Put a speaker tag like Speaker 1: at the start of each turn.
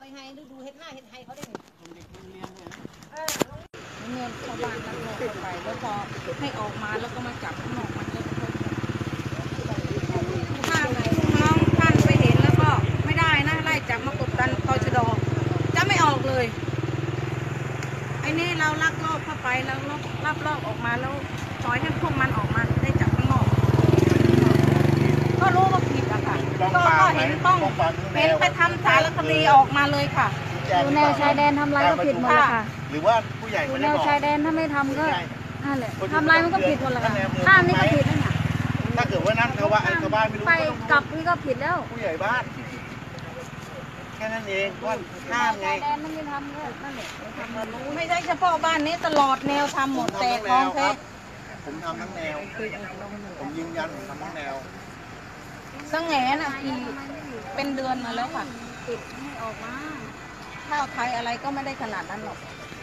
Speaker 1: ให้ดูเฮ็ดให้เขาได้ไงเด็กเรียนเลย
Speaker 2: เงินชาวบ้านแล้วก็ไปแล้วพอให้ออกมาแล้วก็มาจับข้างนอกมันเลยถ้าน้องท่านไปเห็นแล้วก็ไม่ได้นะไล่จับมากดดันตชดจะไม่ออกเลยไอ้นี่เราลักลอบเข้าไปแล้วลักลอบออกมาแล้วปล่อยให้พวกมันออกมาได้จับข้างนอกก็รู้ว่าผิดอะค่ะก็เห็นต้องเห็นไปทำสารคดีออกมาเลยค่ะ
Speaker 3: อยู่แนวชายแดนทำอะไรก็ผิดหมดเลยค่ะ
Speaker 4: หรือว่าผู้ใหญ่
Speaker 3: อยู่แนวชายแดนถ้าไม่ทำก็นั่นแหละทำอะไรมันก็ผิดหมดเลยค่ะข้ามนี่ก็ผิดนะเนี่ย
Speaker 4: ถ้าเกิดว่านั่นชาวบ้านไม่รู้
Speaker 3: ไปกลับนี่ก็ผิดแล้ว
Speaker 4: ผู้ใหญ่บ้านแค่นั้นเองว่าข้ามไง
Speaker 3: ชายแดนไม่ทำก็นั่นแหละ
Speaker 2: ไม่ใช่เฉพาะบ้านนี้ตลอดแนวทำหมดแต่คลองเพชร
Speaker 4: ผมทำทั้งแนวผมยืนยันผมทำทั้งแนว
Speaker 2: สังแงน่ะกี่เป็นเดือนมาแล้วค่ะ
Speaker 3: ปิดให้ออกมา
Speaker 2: ข้าวไทยอะไรก็ไม่ได้ขนาดนั้นหรอก